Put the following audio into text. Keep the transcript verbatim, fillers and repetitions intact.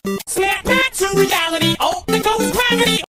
Snap back to reality. Oh, there goes gravity.